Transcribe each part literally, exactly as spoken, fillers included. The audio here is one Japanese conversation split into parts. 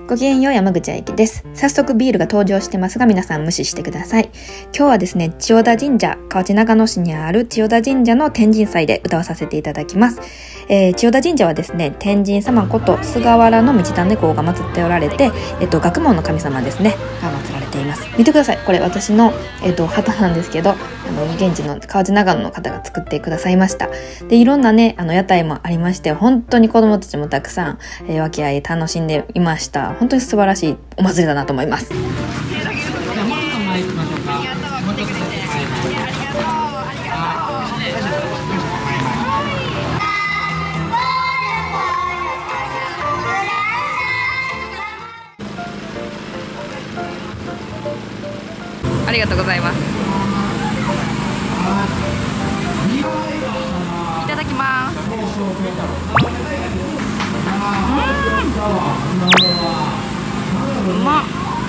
ごきげんよう、山口愛希です。早速ビールが登場してますが、皆さん無視してください。今日はですね、千代田神社、河内長野市にある千代田神社の天神祭で歌わさせていただきます。えー、千代田神社はですね、天神様こと菅原道真公が祀っておられて、えっと、学問の神様ですね、が祀られています。見てください。これ私の、えっと、旗なんですけど、あの、現地の河内長野の方が作ってくださいました。で、いろんなね、あの、屋台もありまして、本当に子供たちもたくさん、えー、和気あい楽しんでいました。本当に素晴らしいお祭りだなと思います。ありがとうございます。いただきます。うまっ。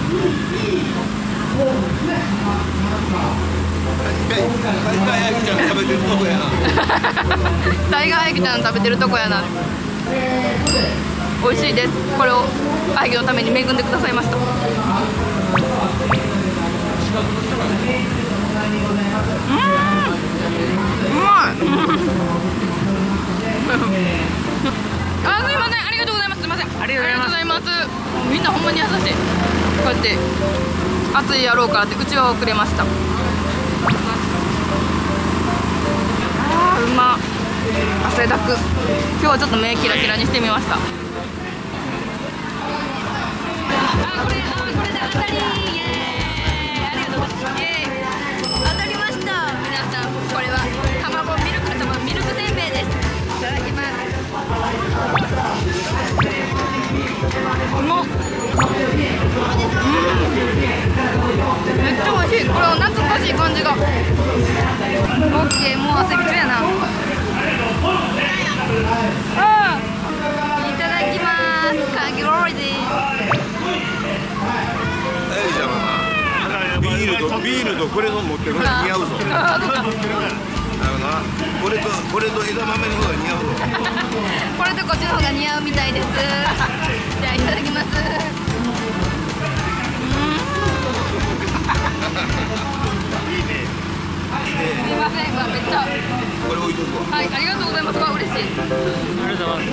大概あきちゃん食べてるとこやな。 大概あきちゃん食べてるとこやな。美味しいです。これをあきのために恵んでくださいました。うーん、うまい。あ、すいません、ありがとうございます。すいません、ありがとうございます。みんなほんまに優しい。こうやって暑いやろうからってうちわをくれました。あー、うまっ。汗だく。今日はちょっと目キラキラにしてみました。あ、これ、あ、これで当たり。イエーイ、ありがとうございます。イエーイ、当たりました。皆さん、これは卵ミルク卵ミルクせんべいです。いただきます。うまっ。めっちゃ美味しい。これは懐かしい感じが。オッケー、もう汗びちょやな。あー、いただきます。かき氷です。 えいじゃんな。ビールとビールとこれの持ってるのが似合うぞ。あのな、これとこれと枝豆の方が似合うぞ。 これとこっちの方が似合うみたいです。じゃあいただきます。すいません、まあ、めっちゃ。 これ置いとくわ。 はい、ありがとうございます。わ、嬉しい。ありがとうございます。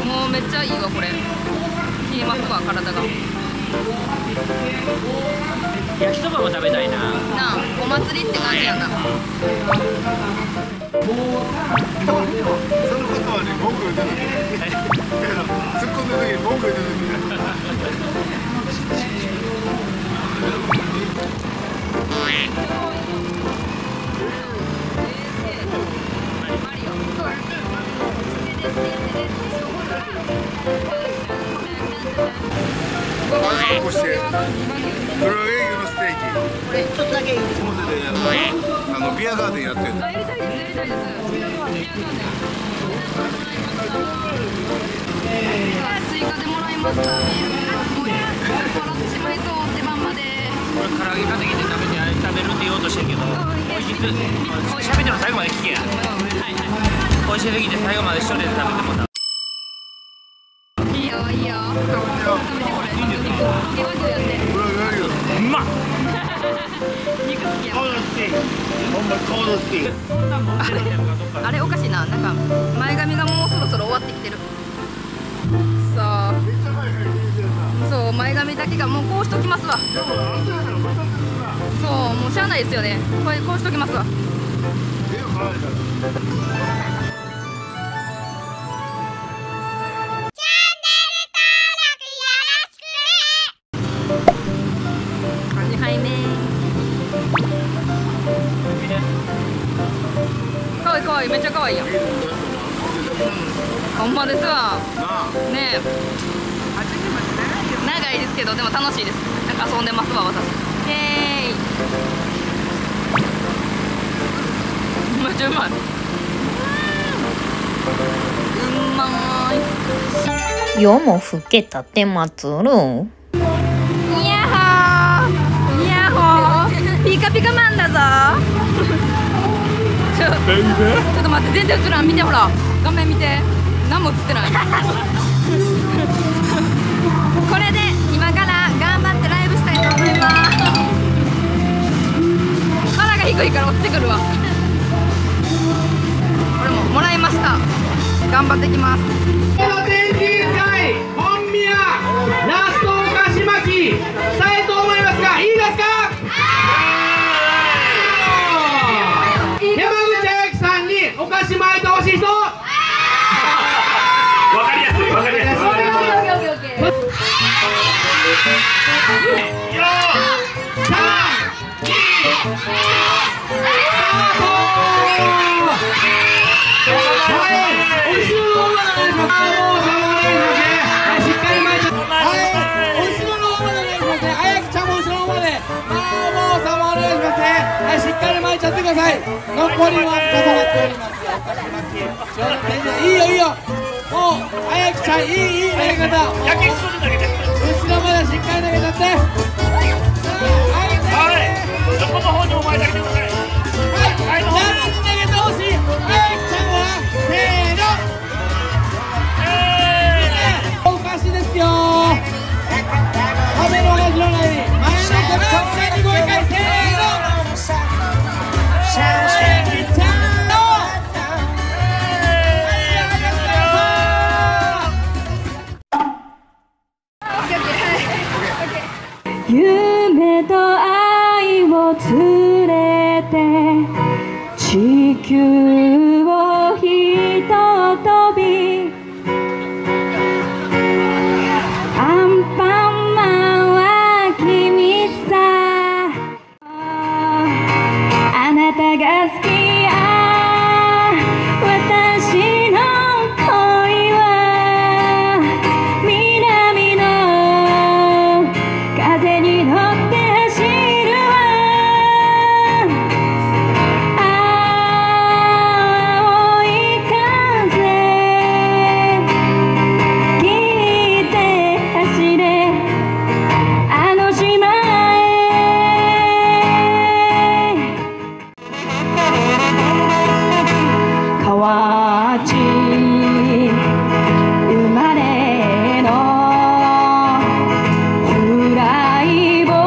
もうめっちゃいいわ、これ。冷えますわ、体が。 焼きそばも食べたいな。 なあ、お祭りって感じやな。 そのことはね、文句言ってた時。突っ込んでる時に文句言ってた時。こうして黒毛牛のステーキ。これちょっとだけいいですか。表であのビアガーデンやってる。 やりたいです、やりたいです。追加でもらいました。ビール。もう払ってしまいそう。出番まで。 これ唐揚げかけて食べて食べるって言おうとしてんけど、美味しく喋っても最後まで聞けや。美味しすぎて最後まで一人で食べてもらう。 いいよ、いいよ。食べてこれ。肉。肉やって。 うまっ。 肉好きや。 コードステーキ。ほんまコードステーキ。 あれ、あれおかしいな。なんか前髪がもうそろそろ終わってきてる。さあ。そう、前髪だけがもうこうしときますわ。そう、もうしゃあないですよね。これこうしときますわ。にはいめ。かわいいかわいい、めっちゃかわいいやん。ほんまですわ。ねえ。長いですけど、でも楽しいです。なんか遊んでますわ、私。へーい。めっちゃうまい。うんまーい。夜も更けたて祭る。いやほー。いやほー。ピカピカマンだぞ。ちょっと待って、全然映らん。見てほら、画面見て。何も映ってない。これで低いから落ちてくるわ。これももらいました。頑張ってきます。 天神祭本宮ラストお菓子巻きしたいと思いますが、いいですか？山口彩さんにお菓子巻いてほしい人。わかりやすいわかりやすい。よーさんにスタート。 はい、お後ろの方までお願いします。もうさまお願いしますね。はい、しっかり巻いて。はい、お後ろの方までお願いしますね。あやきちゃんも後ろの方まで。まあもうさまお願いしますね。はい、しっかり巻いちゃってください。残りは重なっておりますよ。お菓子巻き。ちょっと天井いいよいいよ。もうあやきちゃんいいいい投げ方。 やけくそで投げて。 後ろまでしっかり投げちゃって。はい、 横の方にお前だけてください。 はい、誰に投げてほしい。あやきちゃんはせーの。お菓子ですよ。食べるお菓子のない前の子がさんにごいかいせーの。あやきちゃんの夢と愛を連れて地球をひととび、アンパンマンは君さ、あなたが好きや私の恋は南の風に乗って走るわ、青い風聞いて走れあの島へ。河内生まれのフライボ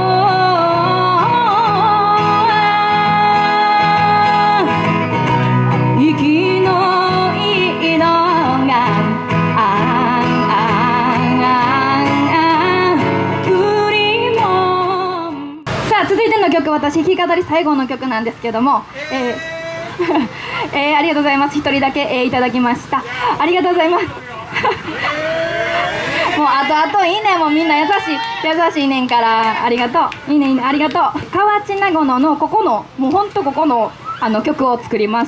ー、息のいいのがあんあんあんあんクリモン。さあ続いての曲、私弾き語り最後の曲なんですけども、えーえー、ありがとうございます。一人だけ、えー、いただきました。ありがとうございます。もうあとあといいね。もうみんな優しい優しいねんから、ありがとう。いいねいいね、ありがとう。河内長野のここのもうほんとここのあの曲を作りました。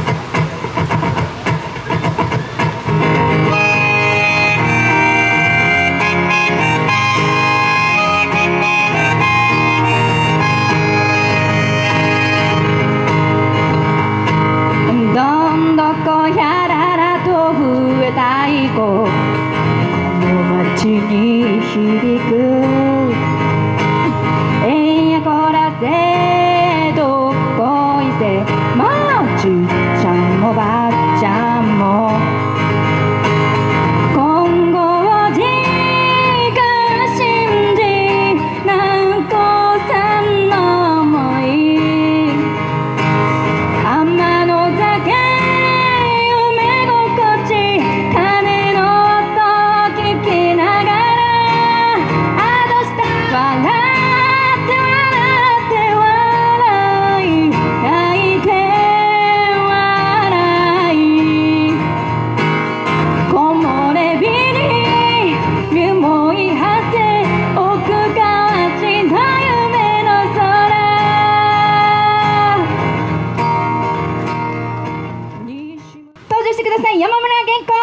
どんどこやららと増えた太鼓、この街に響く。えんやこらせどっこいせ、まあちっちゃんもばっちゃんも今後をじか信じ、南光さんの想い、天の酒夢心地、鐘の音聞きながら、あどした笑って笑って笑い、泣いて笑い、木漏れ日に身もいはせ、奥かちの夢の空に。登場してください、山村元子。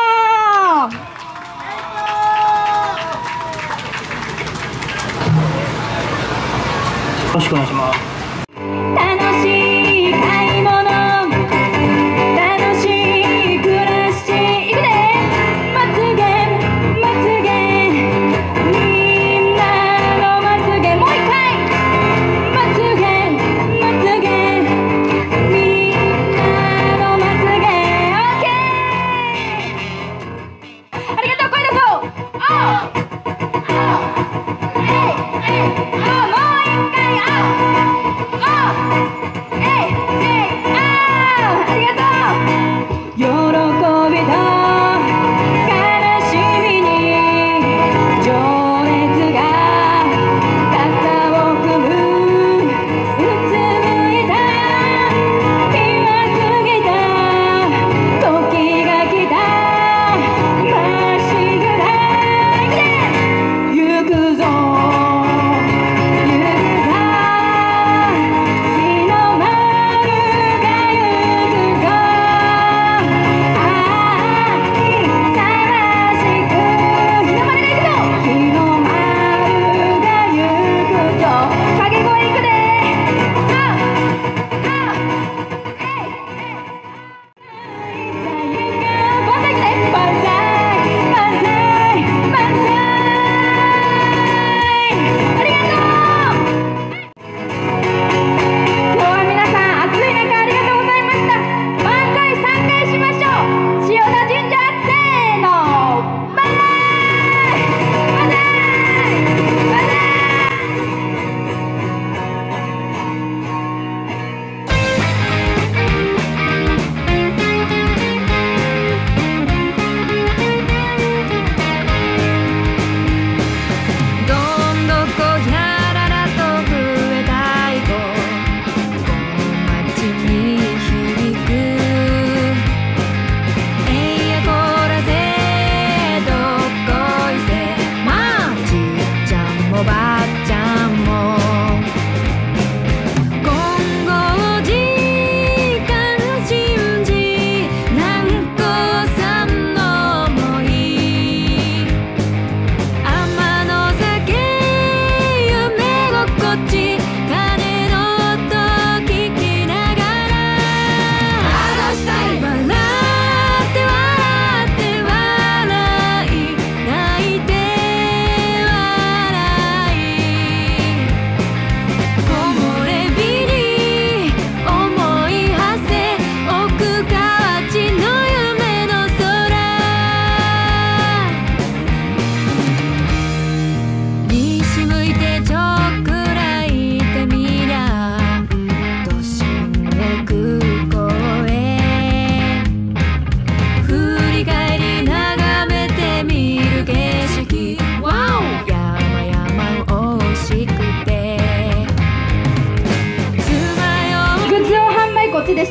よろしくお願いします。 楽しい買い物、楽しい暮らし、いくでまつげまつげ、みんなのまつげ、もう一回まつげまつげ、みんなのまつげ、オッケー。ありがとう、声出そう。おうおうえいえいおう、もう一回おうおう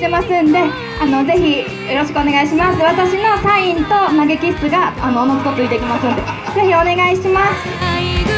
してますんで、あのぜひよろしくお願いします。私のサインと投げキッスがあのおのずとついてきますんで、ぜひお願いします。